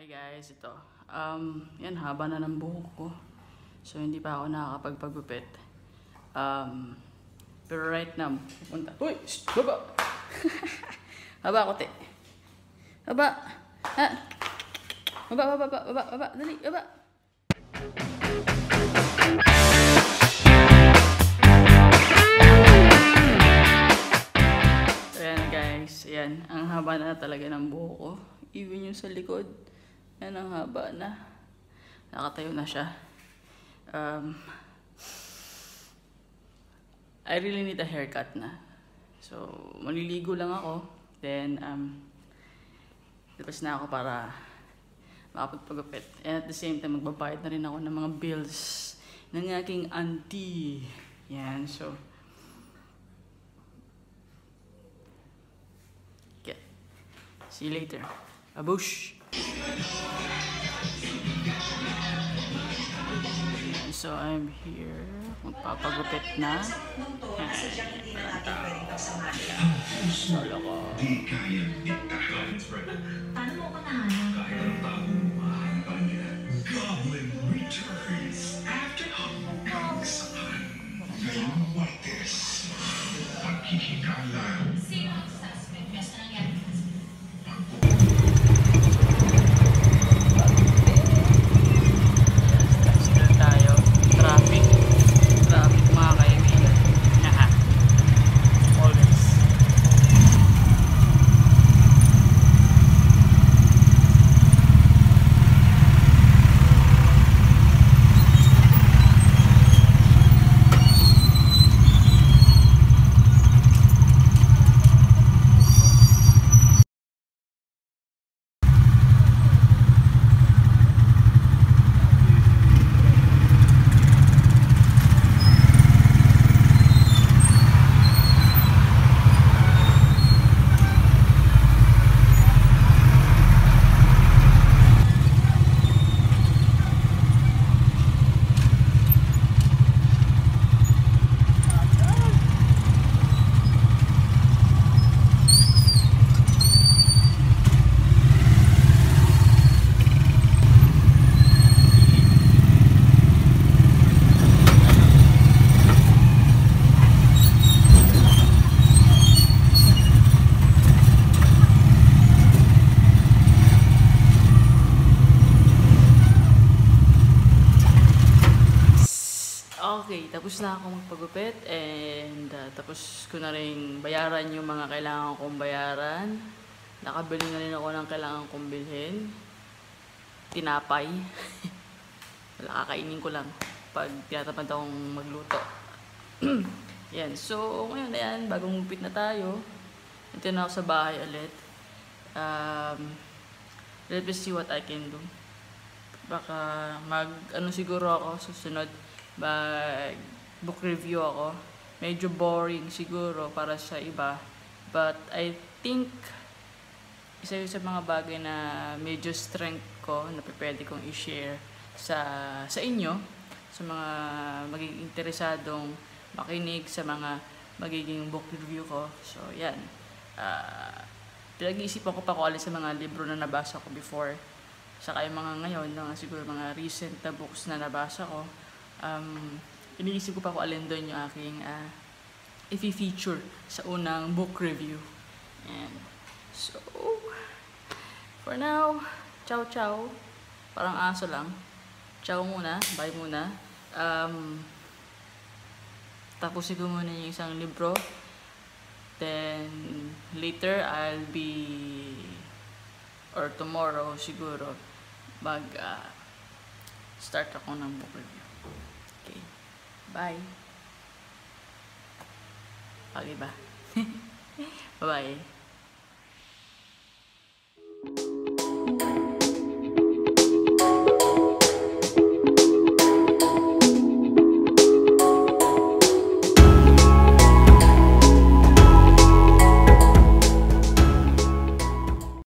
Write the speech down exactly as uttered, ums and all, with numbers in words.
Hi guys, ito. Um, yan, haba na ng buhok ko. So, hindi pa ako nakakapagpagupit. Um, pero right now, pupunta. Uy! Shh! Baba! Haba ako, te. Haba! Ha? Baba, baba, baba, baba, baba. Dali, baba! So, yan guys. Yan. Ang haba na talaga ng buhok ko. Even yung sa likod. Yan ang haba na. Nakatayo na siya. Um, I really need a haircut na. So, maliligo lang ako. Then, um, labas na ako para makapagpagupit. And at the same time, magbabayad na rin ako ng mga bills ng aking auntie. Yan, so. Okay. See you later. Abush! So, I'm here. Magpapagupit na. Solo ko. Di kayang itahan. Paano mo ko nahanap? Kaya ang taong mahaba niya. Goblin returns after hanggang saan. Ngayong Martes, paghihikalan. Sino ang suspect? Basta nangyari ka sa Okay, tapos na ako magpagupit and uh, tapos ko na rin bayaran yung mga kailangan kong bayaran. Nakabili na rin ako ng kailangan kong bilhin. Tinapay. Wala, kakainin ko lang pag tinatamad akong magluto. Yan, so ngayon na yan, bagong gupit na tayo. Ito na ako sa bahay ulit. Um, let me see what I can do. Baka mag, ano siguro ako susunod. Mag book review ako. Medyo boring siguro para sa iba. But I think isa yun sa mga bagay na medyo strength ko na pwede kong i-share sa, sa inyo. Sa mga magiging interesadong makinig sa mga magiging book review ko. So yan. Uh, Pinag-iisipan ko pa kung alin sa mga libro na nabasa ko before. Saka yung mga ngayon, mga siguro mga recent na books na nabasa ko. Um, iniisip ko pa kung alin doon yung aking uh, i-feature sa unang book review. And so, for now, ciao ciao. Parang aso lang. Ciao muna, bye muna. Um, tapusin ko muna yung isang libro. Then, later, I'll be, or tomorrow siguro, mag, uh, start ako ng book review. Okay. Bye. Okay ba? Bye-bye.